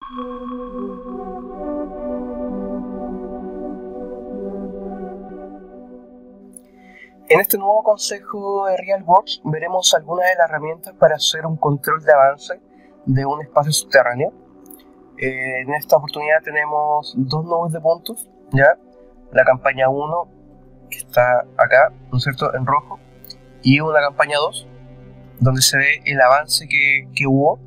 En este nuevo consejo de RealWorks veremos algunas de las herramientas para hacer un control de avance de un espacio subterráneo. En esta oportunidad tenemos dos nubes de puntos, ¿ya? La campaña 1, que está acá, ¿no es cierto?, en rojo, y una campaña 2, donde se ve el avance que hubo.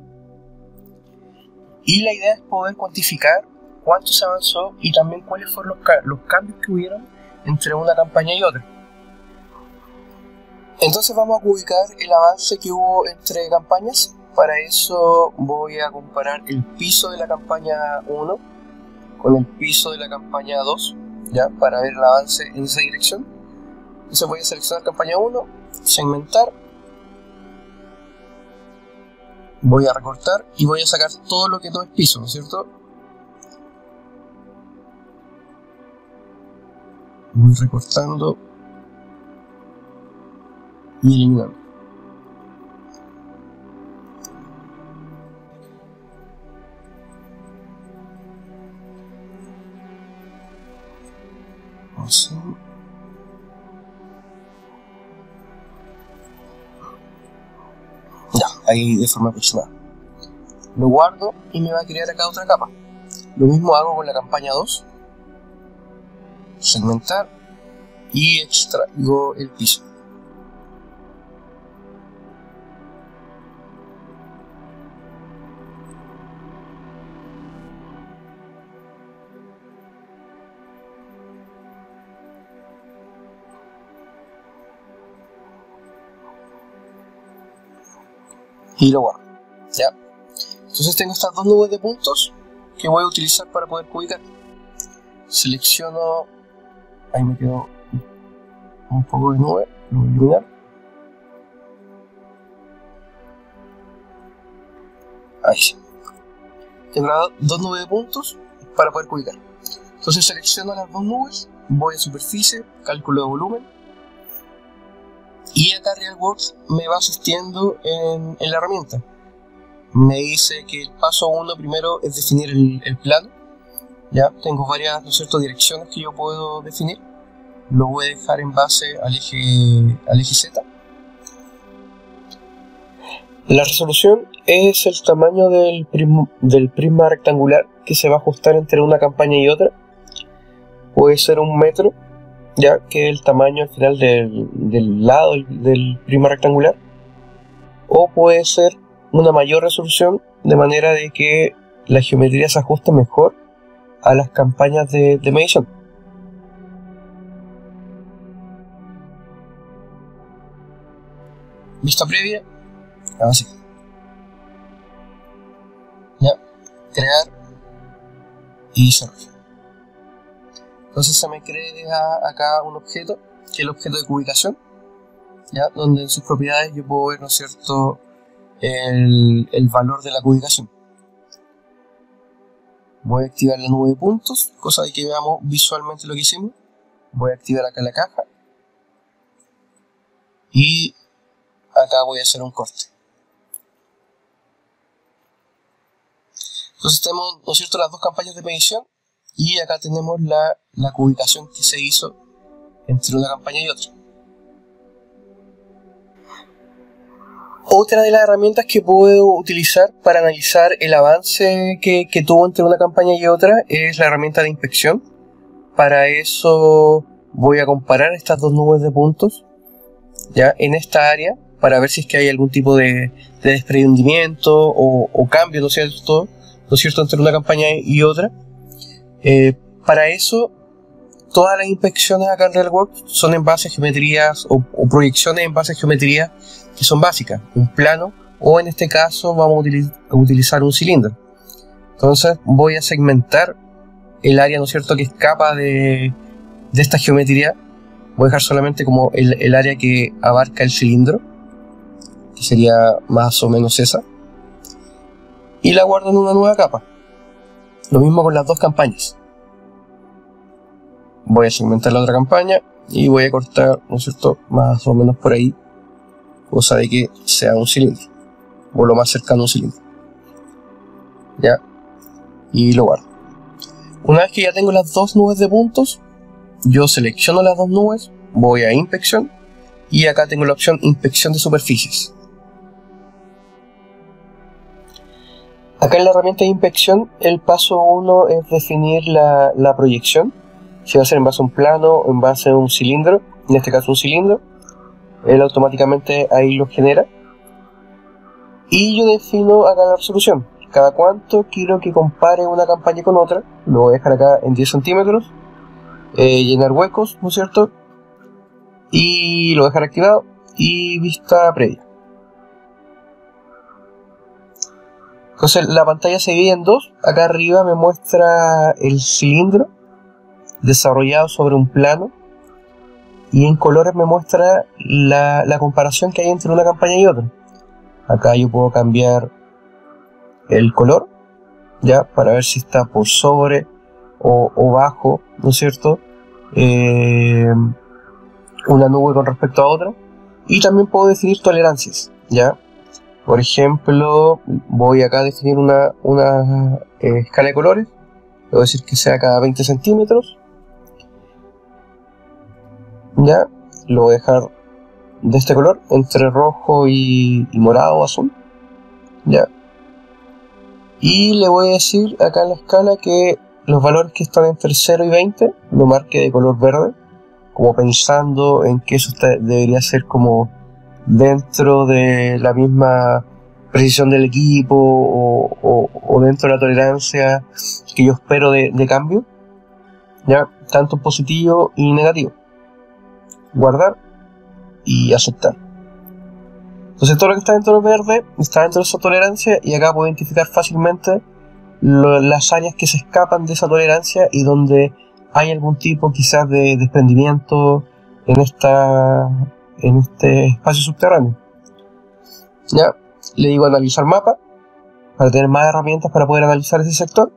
Y la idea es poder cuantificar cuánto se avanzó y también cuáles fueron los cambios que hubieron entre una campaña y otra. Entonces vamos a ubicar el avance que hubo entre campañas. Para eso voy a comparar el piso de la campaña 1 con el piso de la campaña 2, ¿ya? Para ver el avance en esa dirección. Entonces voy a seleccionar campaña 1, segmentar, voy a recortar y voy a sacar todo lo que no es piso, ¿no es cierto? Voy recortando y eliminando. Así. Ya, ahí de forma aproximada. Lo guardo y me va a crear acá otra capa. Lo mismo hago con la campaña 2. Segmentar y extraigo el piso. Y lo guardo, ¿ya? Entonces tengo estas dos nubes de puntos que voy a utilizar para poder ubicar. Selecciono, ahí me quedó un poco de nube, lo voy a eliminar. Ahí sí. Tengo las dos nubes de puntos para poder ubicar. Entonces selecciono las dos nubes, voy a superficie, cálculo de volumen. Y acá RealWorks me va asistiendo en la herramienta. Me dice que el paso 1 primero es definir el plano. Ya tengo varias, ¿no es cierto?, direcciones que yo puedo definir. Lo voy a dejar en base al eje Z. La resolución es el tamaño del prisma rectangular que se va a ajustar entre una campaña y otra. Puede ser 1 metro, ya que es el tamaño al final del lado del prisma rectangular, o puede ser una mayor resolución, de manera de que la geometría se ajuste mejor a las campañas de medición. Vista previa, así. Ya, crear y desarrollo. Entonces se me crea acá un objeto, que es el objeto de cubicación, ¿ya? Donde en sus propiedades yo puedo ver, ¿no es cierto?, el valor de la cubicación. Voy a activar la nube de puntos, cosa de que veamos visualmente lo que hicimos. Voy a activar acá la caja y acá voy a hacer un corte. Entonces tenemos, ¿no es cierto?, las dos campañas de medición. Y acá tenemos la ubicación que se hizo entre una campaña y otra. Otra de las herramientas que puedo utilizar para analizar el avance que tuvo entre una campaña y otra es la herramienta de inspección. Para eso voy a comparar estas dos nubes de puntos, ya, en esta área, para ver si es que hay algún tipo de desprendimiento o cambio, ¿no es cierto?, entre una campaña y otra. Para eso, todas las inspecciones acá en RealWorks son en base a geometrías o proyecciones en base a geometrías que son básicas, un plano, o en este caso vamos a utilizar un cilindro. Entonces voy a segmentar el área, ¿no es cierto?, que escapa de esta geometría. Voy a dejar solamente como el área que abarca el cilindro, que sería más o menos esa, y la guardo en una nueva capa. Lo mismo con las dos campañas. Voy a segmentar la otra campaña y voy a cortar, ¿no es cierto?, más o menos por ahí, cosa de que sea un cilindro, o lo más cercano a un cilindro. Ya, y lo guardo. Una vez que ya tengo las dos nubes de puntos, yo selecciono las dos nubes, voy a inspección y acá tengo la opción inspección de superficies. Acá en la herramienta de inspección el paso 1 es definir la proyección, si va a ser en base a un plano o en base a un cilindro, en este caso un cilindro. Él automáticamente ahí lo genera y yo defino acá la resolución, cada cuánto quiero que compare una campaña con otra. Lo voy a dejar acá en 10 centímetros, llenar huecos, ¿no es cierto? Y lo voy a dejar activado y vista previa. Entonces la pantalla se divide en dos. Acá arriba me muestra el cilindro desarrollado sobre un plano y en colores me muestra la comparación que hay entre una campaña y otra. Acá yo puedo cambiar el color, ya, para ver si está por sobre o bajo, ¿no es cierto? Una nube con respecto a otra. Y también puedo definir tolerancias, ya. Por ejemplo, voy acá a definir una escala de colores. Voy a decir que sea cada 20 centímetros. Ya, lo voy a dejar de este color, entre rojo y morado o azul. Ya. Y le voy a decir acá en la escala que los valores que están entre 0 y 20 lo marque de color verde, como pensando en que eso debería ser como dentro de la misma precisión del equipo o dentro de la tolerancia que yo espero de cambio, ya, tanto positivo y negativo. Guardar y aceptar. Entonces todo lo que está dentro del verde está dentro de esa tolerancia y acá puedo identificar fácilmente las áreas que se escapan de esa tolerancia y donde hay algún tipo quizás de desprendimiento en este espacio subterráneo. Ya, le digo analizar mapa para tener más herramientas para poder analizar ese sector.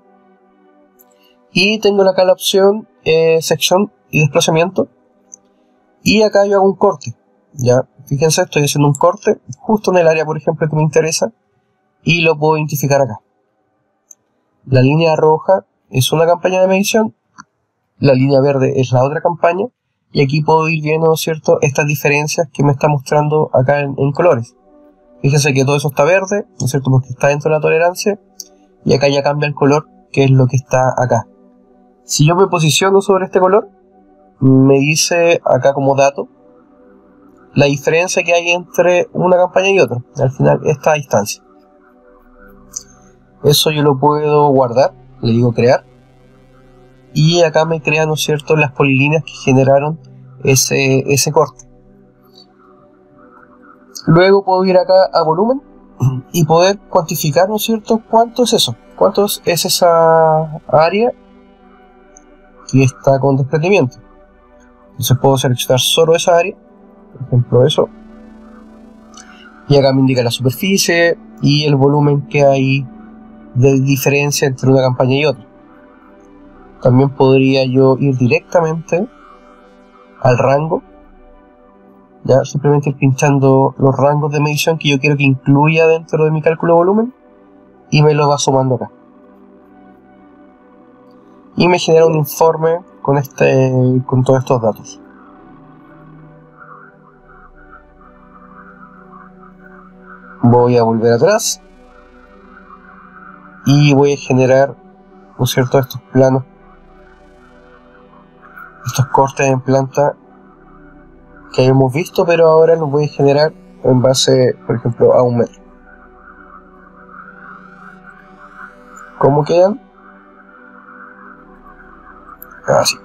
Y tengo acá la opción sección y desplazamiento. Y acá yo hago un corte. Ya, fíjense, estoy haciendo un corte justo en el área, por ejemplo, que me interesa y lo puedo identificar acá. La línea roja es una campaña de medición, la línea verde es la otra campaña y aquí puedo ir viendo, ¿cierto?, estas diferencias que me está mostrando acá en colores. Fíjense que todo eso está verde, ¿no es cierto?, porque está dentro de la tolerancia y acá ya cambia el color, que es lo que está acá. Si yo me posiciono sobre este color, me dice acá como dato la diferencia que hay entre una campaña y otra, al final esta distancia. Eso yo lo puedo guardar, le digo crear, y acá me crea, ¿no es cierto?, las polilíneas que generaron ese corte. Luego puedo ir acá a volumen y poder cuantificar, ¿no es cierto?, cuánto es eso, cuánto es esa área que está con desprendimiento. Entonces puedo seleccionar solo esa área, por ejemplo eso, y acá me indica la superficie y el volumen que hay de diferencia entre una campaña y otra. También podría yo ir directamente al rango, ya, simplemente ir pinchando los rangos de medición que yo quiero que incluya dentro de mi cálculo de volumen y me lo va sumando acá. Y me genera un informe con todos estos datos. Voy a volver atrás y voy a generar, ¿no es cierto?, estos planos, estos cortes en planta que hemos visto, pero ahora los voy a generar en base, por ejemplo, a 1 metro. ¿Cómo quedan? Así.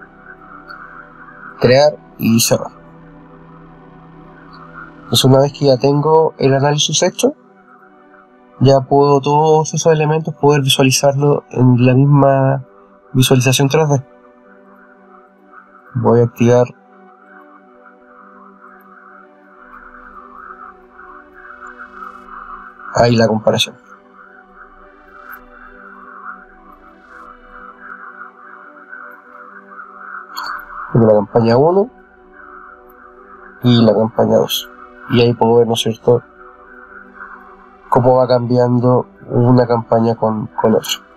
Crear y cerrar. Entonces, una vez que ya tengo el análisis hecho, ya puedo todos esos elementos poder visualizarlo en la misma visualización 3D. Voy a activar ahí la comparación. Tengo la campaña 1 y la campaña 2. Y ahí puedo ver, ¿no es cierto?, cómo va cambiando una campaña con otra.